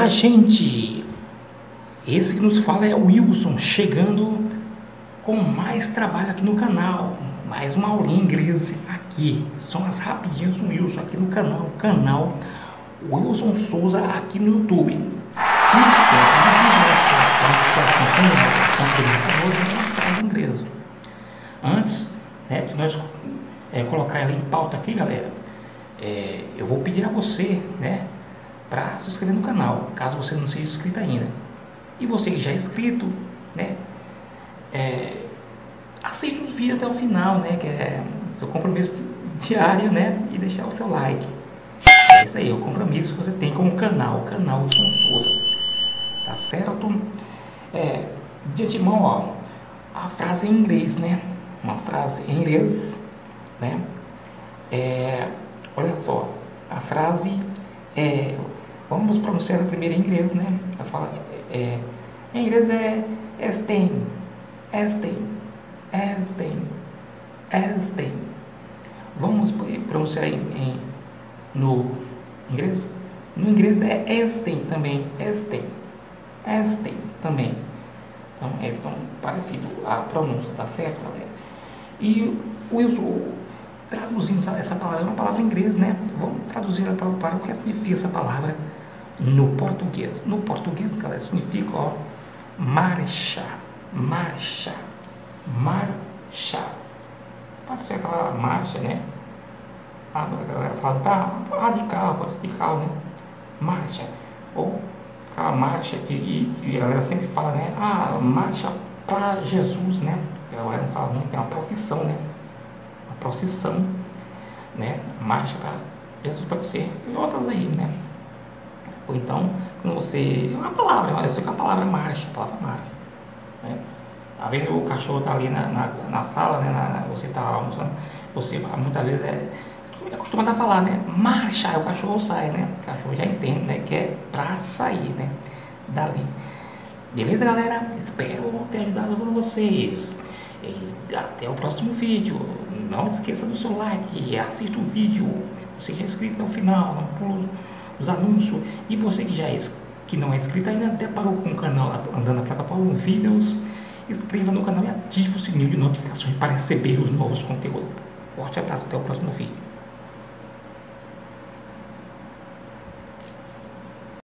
Olá, gente! Esse que nos fala é o Wilson, chegando com mais trabalho aqui no canal. Mais uma aulinha em inglês aqui. São as rapidinhas do Wilson aqui no canal Wilson Souza aqui no YouTube. Isso, uma frase em inglês. Antes, né, de nós colocar ela em pauta aqui, galera, eu vou pedir a você, né, para se inscrever no canal, caso você não seja inscrito ainda. E você que já é inscrito, né, assista os vídeos até o final, né, que é seu compromisso diário, né, e deixar o seu like. É isso aí, é o compromisso que você tem com o canal Wilson Souza, tá certo? De antemão, ó, a frase em inglês, né, uma frase em inglês, né, olha só, a frase vamos pronunciar primeiro em inglês, né? Ela fala, em inglês é Einstein. Vamos pronunciar no inglês? No inglês é Einstein também. Einstein também. Então, é tão parecido a pronúncia, tá certo, galera? E o Wilson, traduzindo essa palavra, é uma palavra em inglês, né? Vamos traduzir ela para o que significa essa palavra no português. No português, galera, significa, ó, marcha. Pode ser aquela marcha, né? A galera fala, tá, radical, né? Marcha. Ou aquela marcha que a galera sempre fala, né? Ah, marcha para Jesus, né? A galera não fala muito, tem uma profissão, né? Uma procissão, né? Marcha para Jesus, pode ser, e outras aí, né? Ou então, quando você, uma palavra, eu sei que a palavra marcha, né? Às vezes o cachorro está ali na sala, né? Você está almoçando, você muitas vezes é acostumado a falar, né? Marcha, aí o cachorro sai, né? O cachorro já entende, né? Que é para sair, né? Dali. Beleza, galera? Espero ter ajudado todos vocês. E até o próximo vídeo. Não esqueça do seu like, assista o vídeo. Você já é inscrito até o final, não pula os anúncios. E você que não é inscrito ainda, até parou com o canal andando na plataforma vídeos, inscreva no canal e ative o sininho de notificações para receber os novos conteúdos. Forte abraço, até o próximo vídeo.